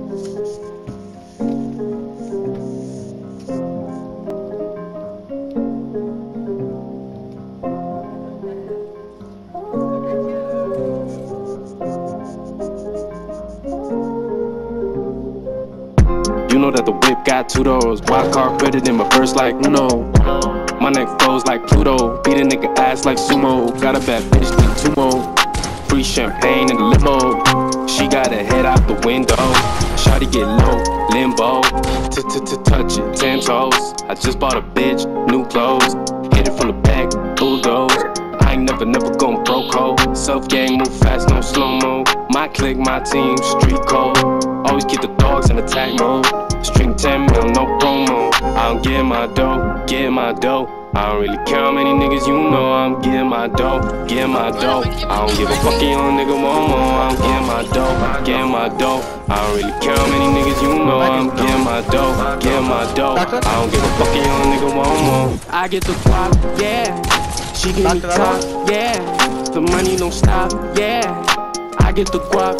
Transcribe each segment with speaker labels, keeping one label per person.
Speaker 1: You know that the whip got 2 doors. Wild card better than my verse like Uno. My neck flows like Pluto. Beat a nigga ass like sumo. Got a bad bitch, need 2 more. Free champagne in the limo. She got her head out the window. Shawty get low, limbo. Touch it, 10 toes. I just bought a bitch, new clothes. Hit it from the back, bulldoze. I ain't never gon' broke hoe. Self gang, move fast, no slow-mo. My clique, my team, street code. Always keep the dogs in attack mode. String 10 mil, no promo. I don't get my dough, get my dough. I don't really care how many niggas you know. I'm getting my dough, getting my dough. I don't give a fuck, young nigga want more. I'm getting my dough, getting my dough. I don't really care how many niggas you know. I'm getting my dough, getting my dough. I don't give a fuck, young nigga want more. I get the guap, yeah. She give me top, yeah. The money don't stop, yeah. I get the guap,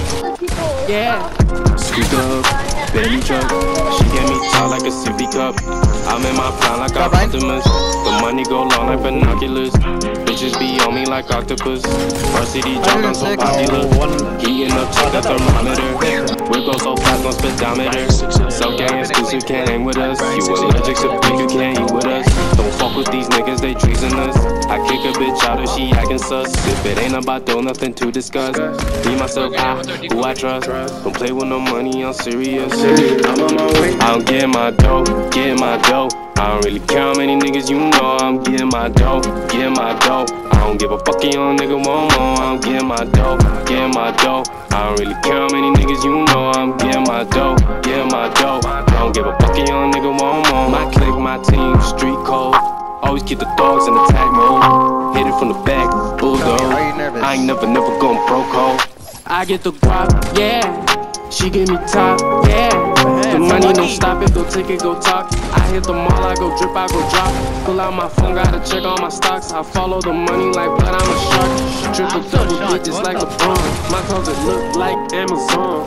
Speaker 1: yeah. Scoop up, belly truck. She get me tall like a sippy cup. I'm in my prime like I'm Optimus. The money go long like binoculars. Bitches be on me like octopus. Varsity jump, I'm so popular. Heating up, check the thermometer. We go so fast, no speedometer. So gang exclusive, can't hang with us. You allergic to beef, you can't eat with us. Don't fuck with these niggas, they treasonous. I kick a bitch out if she acting sus. If it ain't about dough, nothing to discuss. Be myself, who I trust. Don't play with no money, I'm serious. I'm on my way. I don't get my dough, get my dough. I don't really care how many niggas you know. I'm getting my dough, getting my dough. I don't give a fuck, young nigga want more. I'm getting my dough, getting my dough. I don't really care how many niggas you know. I'm getting my dough, getting my dough. I don't give a fuck, young nigga want more. My clique, my team, street code. Always keep the dogs in attack mode. Hit it from the back, bulldog. I ain't never gon' broke hoe. I get the guap, yeah. She give me top, yeah. The money don't stop it, go take it, go talk. I hit the mall, I go drip, I go drop. Pull out my phone, gotta check all my stocks. I follow the money like blood, I'm a shark. Triple double digits like LeBron. My closet look like Amazon.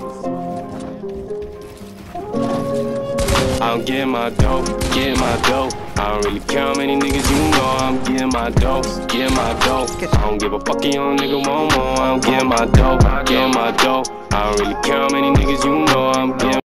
Speaker 1: I'm getting my dough, getting my dough. I don't really care how many niggas you know. I'm getting my dough, getting my dough. I don't give a fuck, young nigga want more. I'm getting my dough, getting my dough. I don't really care how many niggas you know. I'm getting